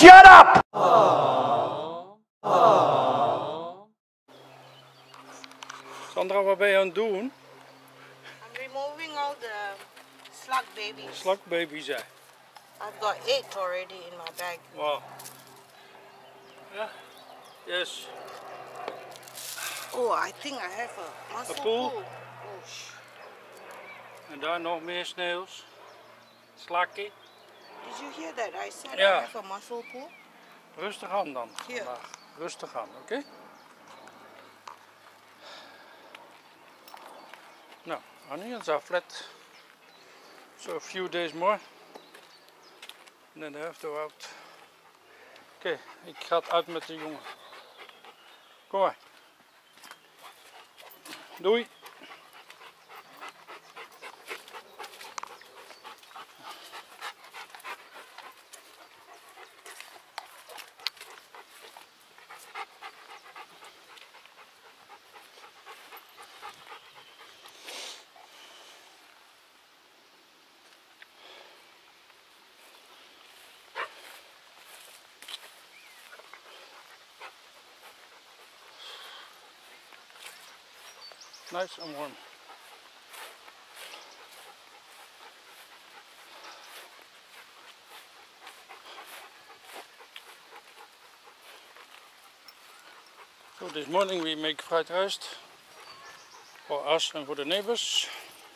shut up! Sandra, wat ben je aan het doen? I'm removing all the slug babies. Slakbaby's, hè? I've got 8 already in my bag. Wow. Ja. Yes. Oh, I think I have a mussel pool? pool. Oh, En daar nog meer sneeuws. Slakkie. did you hear that? I said Yeah. I have a mussel pool. Rustig aan dan Hier. vandaag. Rustig aan, oké? Nou, onions are flat. So a few days more. And then they have to out. Oké, ik ga het uit met de jongen. Kom maar. Doei. Nice and warm. So this morning we make fried rice for us and for the neighbors.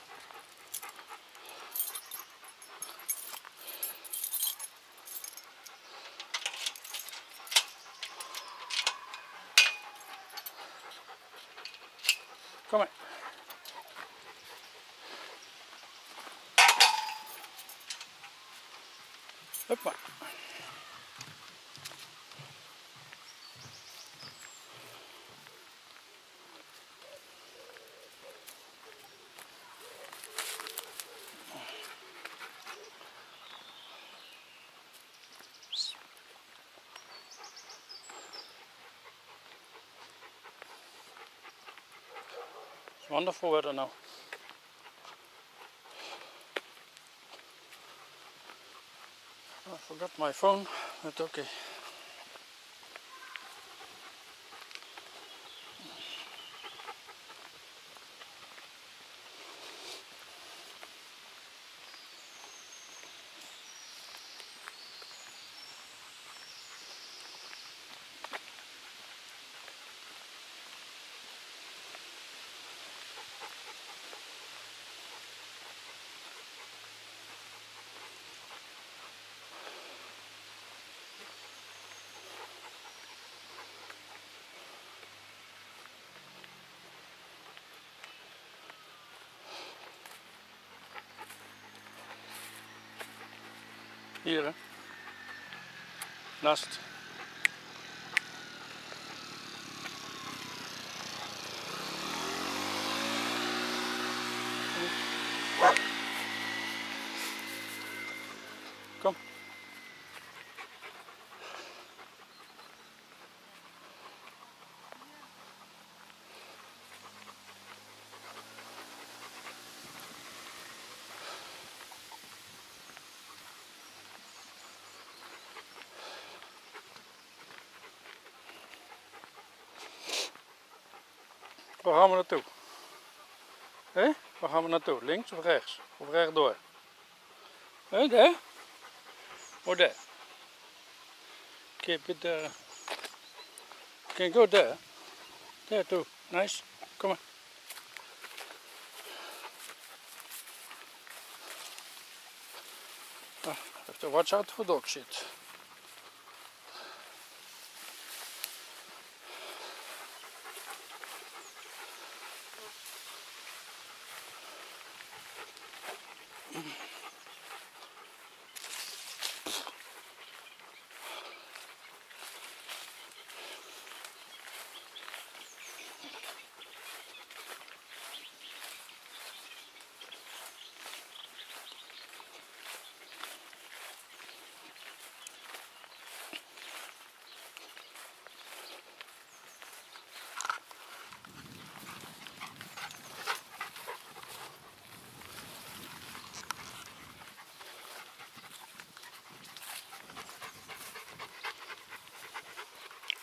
Kom maar. Hoppa. It's wonderful weather now. I forgot my phone, but okay. Hier, hè? Naast. Kom. Waar gaan we naartoe? Hé? Waar gaan we naartoe? Links of rechts? Of rechtdoor? Hé, daar? Or there? Keep it there. Can go there. There too. Nice. Kom maar. Have to watch out for dog shit.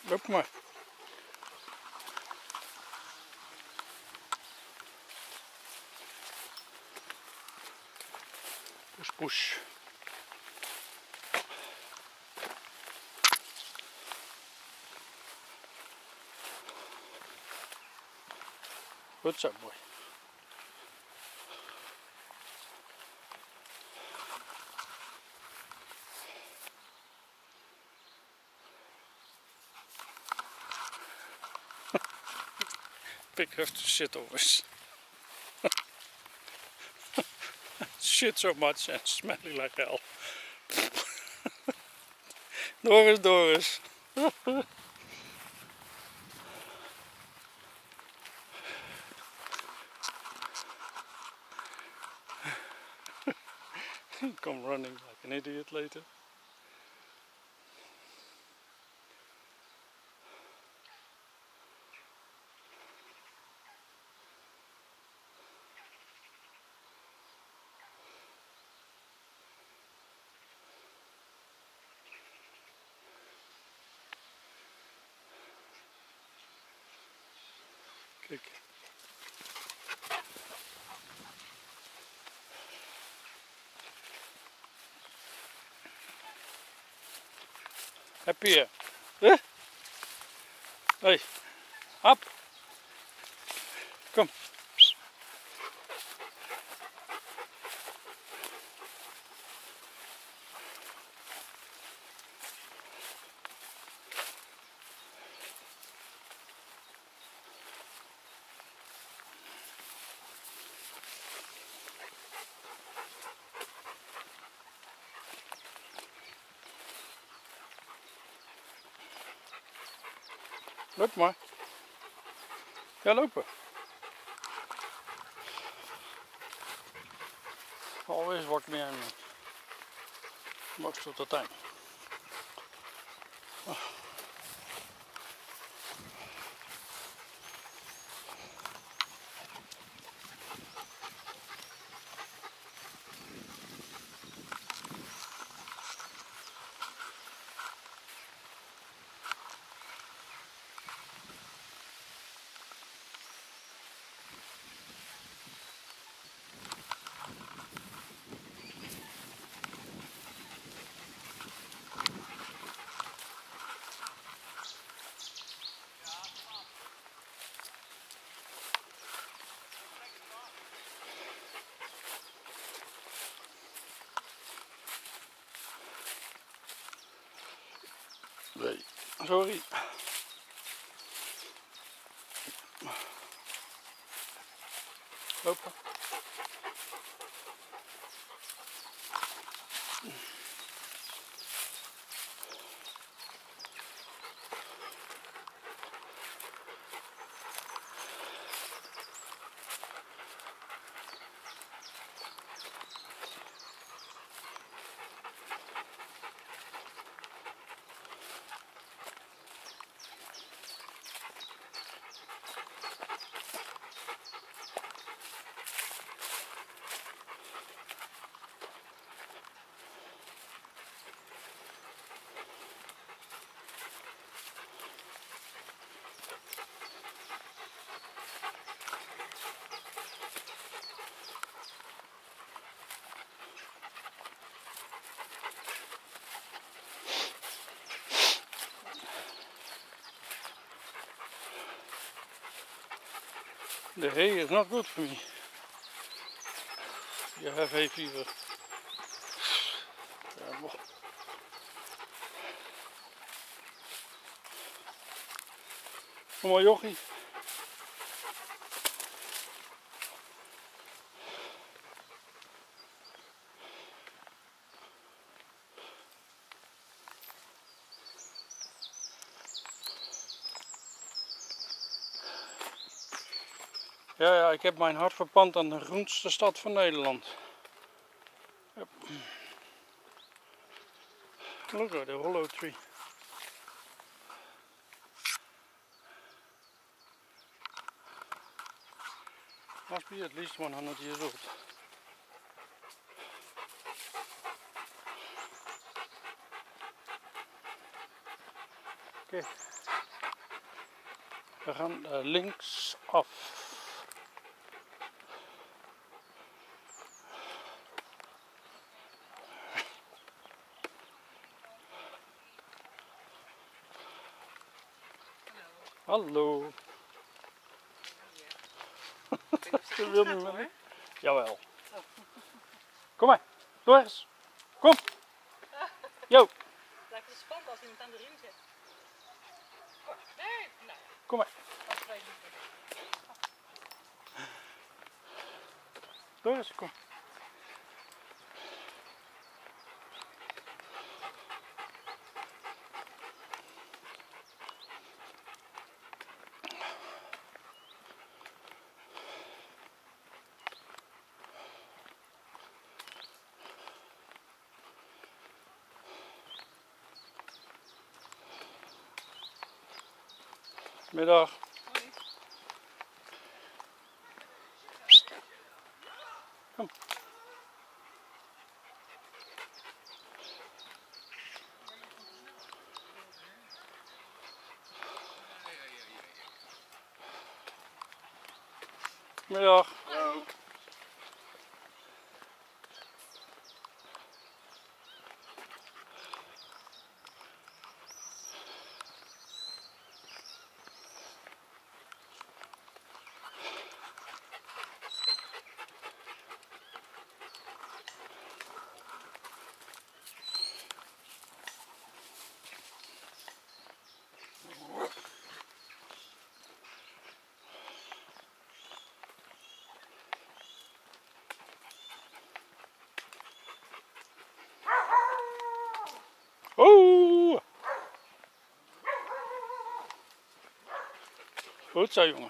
Loop maar. Push, push. Good job, boy. Pig have to shit always. Shit so much and smelling like hell. Doris, Doris. Come running like an idiot later. Kijk. Happy here. Huh? Hey, up. Kom. Loop maar. Ja, lopen. Always walk behind me. Most of the time. Oh. Nee, sorry. Lopen. The hay is not good for me. You have hay fever. Kom maar, jochie. Ja, ik heb mijn hart verpand aan de groenste stad van Nederland. Yep. Look at the hollow tree. Must be at least 100 years old. Okay. We gaan links af. Hallo. Ze wil niet meer. Jawel. Kom maar, Doris. Kom. Jo. Het lijkt wel spannend als iemand aan de ring zit. Nee, nou. Kom maar. Doris, kom. Middag. Hoi. Kom. Middag. Hallo. Oeh. Goed zo, jongen.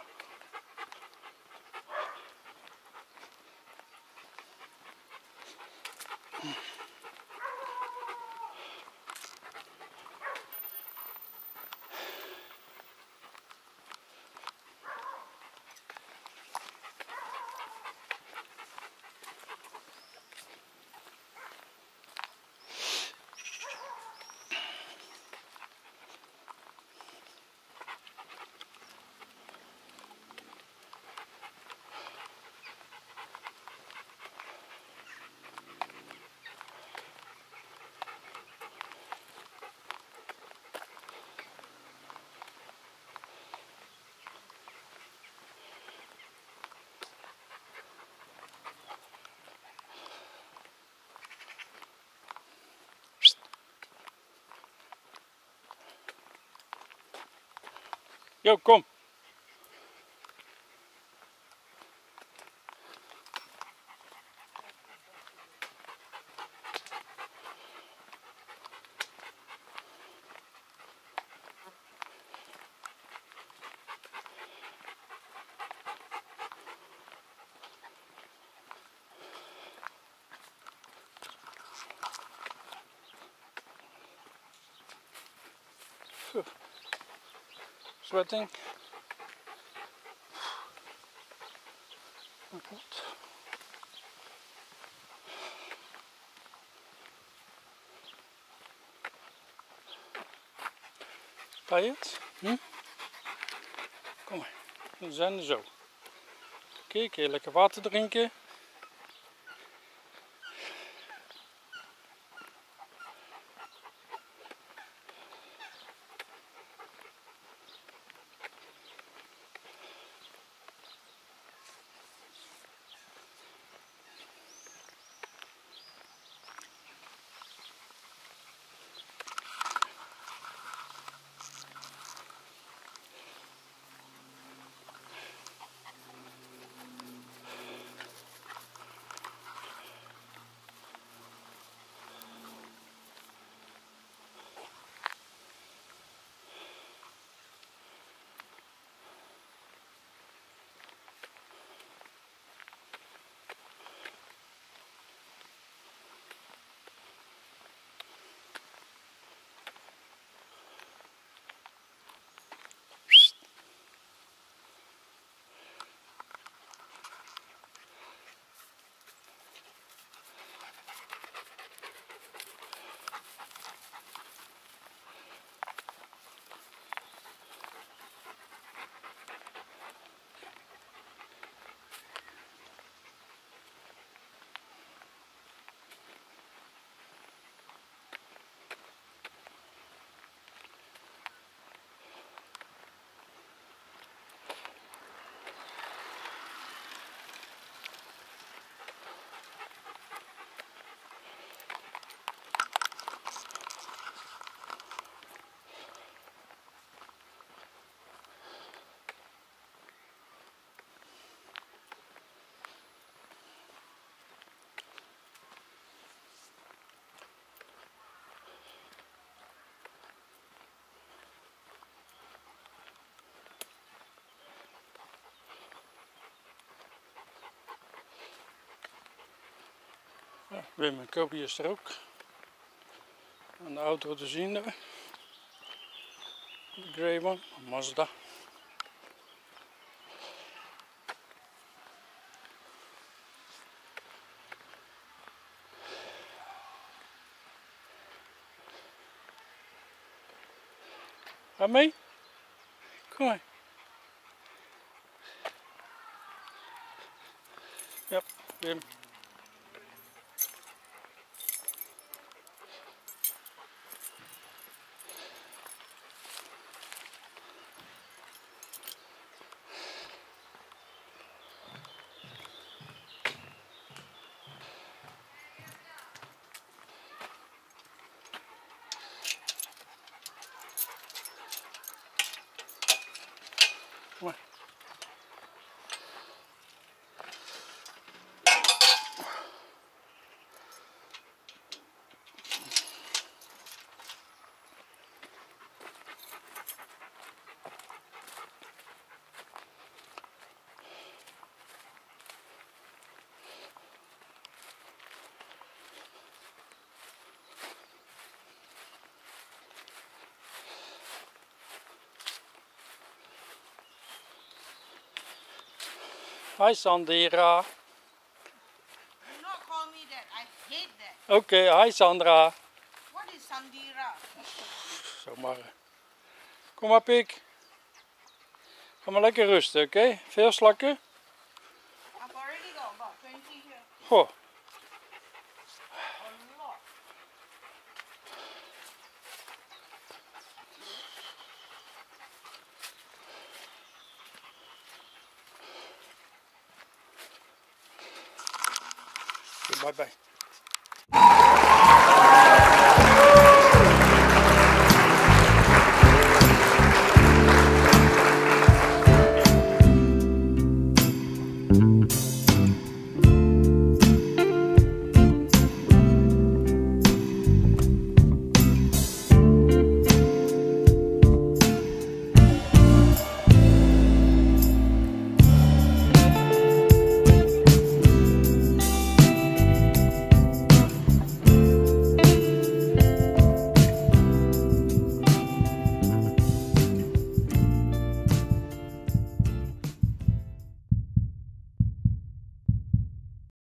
Jo, kom. Sweating. Oh God. Tired? Hm? Kom maar, we zijn er zo. Oké, kun je lekker water drinken? Wim en Kobi is er ook. En de auto te zien daar. De grey one, Mazda. Ga mee? Kom maar. Ja, Wim. Kom maar. Hi Sandra. Do not call me that. I hate that. Oké, hi Sandra. What is Sandira? Zo maar. Kom maar Pik. Ga maar lekker rusten, oké? Veel slakken? I've already got about 20 here. Goh. A lot. Bye bye.